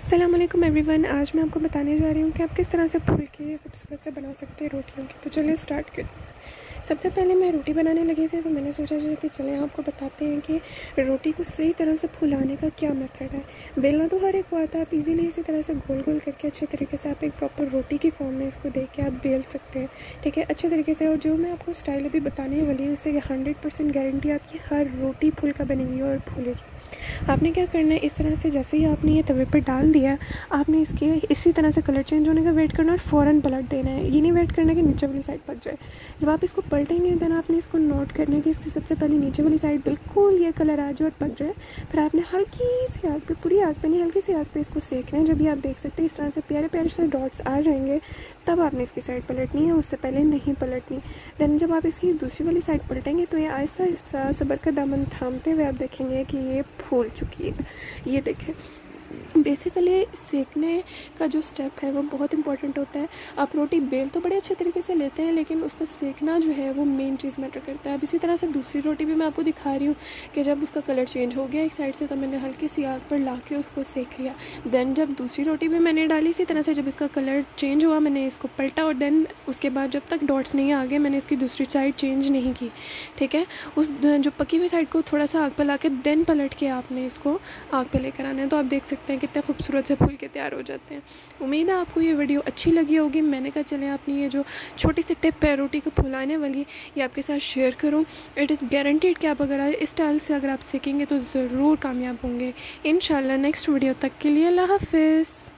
अस्सलाम वालेकुम एवरीवन। आज मैं आपको बताने जा रही हूँ कि आप किस तरह से फुल्के खूबसूरत से बना सकते हैं रोटियों की। तो चलिए स्टार्ट करें। सबसे पहले मैं रोटी बनाने लगी थी तो मैंने सोचा कि चलें आपको बताते हैं कि रोटी को सही तरह से फुलाने का क्या मेथड है। बेलना तो हर एक को आता है, आप इजीली इसी तरह से गोल गोल करके अच्छे तरीके से आप एक प्रॉपर रोटी की फॉर्म में इसको देख के आप बेल सकते हैं, ठीक है, अच्छे तरीके से। और जो मैं आपको स्टाइल अभी बताने वाली हूँ उससे 100% गारंटी आपकी हर रोटी फुल्का बनेगी और फूलेगी। आपने क्या करना है, इस तरह से जैसे ही आपने ये तवे पे डाल दिया, आपने इसके इसी तरह से कलर चेंज होने का वेट करना और फ़ौरन पलट देना है। ये नहीं वेट करना कि नीचे वाली साइड पक जाए। जब आप इसको पलटेंगे देन आपने इसको नोट करना है कि इसकी सबसे पहले नीचे वाली साइड बिल्कुल ये कलर आ जाए और पक जाए। फिर आपने हल्की सी आग पे, पूरी आग पे नहीं, हल्की सी आग पे इसको सेकना है। जब भी आप देख सकते हैं इस तरह से प्यारे प्यारे से डॉट्स आ जाएंगे तब आपने इसकी साइड पलटनी है, उससे पहले नहीं पलटनी। देन जब आप इसकी दूसरी वाली साइड पलटेंगे तो ये आहिस्ता आहिस्ता सब्र का दामन थामते हुए आप देखेंगे कि ये फूल चुकी है। ये देखें, बेसिकली सेकने का जो स्टेप है वो बहुत इंपॉर्टेंट होता है। आप रोटी बेल तो बड़े अच्छे तरीके से लेते हैं लेकिन उसका सेकना जो है वो मेन चीज़ मैटर करता है। अब इसी तरह से दूसरी रोटी भी मैं आपको दिखा रही हूँ कि जब उसका कलर चेंज हो गया एक साइड से तो मैंने हल्की सी आग पर ला के उसको सेक लिया। देन जब दूसरी रोटी भी मैंने डाली इसी तरह से, जब इसका कलर चेंज हुआ मैंने इसको पलटा और देन उसके बाद जब तक डॉट्स नहीं आ गए मैंने इसकी दूसरी साइड चेंज नहीं की, ठीक है। उस जो पकी हुई साइड को थोड़ा सा आग पर ला के देन पलट के आपने इसको आग पर लेकर आना है। तो आप देख सकते हैं कितने खूबसूरत से फूल के तैयार हो जाते हैं। उम्मीद है आपको ये वीडियो अच्छी लगी होगी। मैंने कहा चले आपने ये जो छोटी सी टिप है रोटी को फुलाने वाली ये आपके साथ शेयर करूं। इट इज़ गारंटीड कि आप अगर इस स्टाइल से अगर आप सीखेंगे तो ज़रूर कामयाब होंगे इंशाल्लाह। नेक्स्ट वीडियो तक के लिए अल्लाह हाफ़िज़।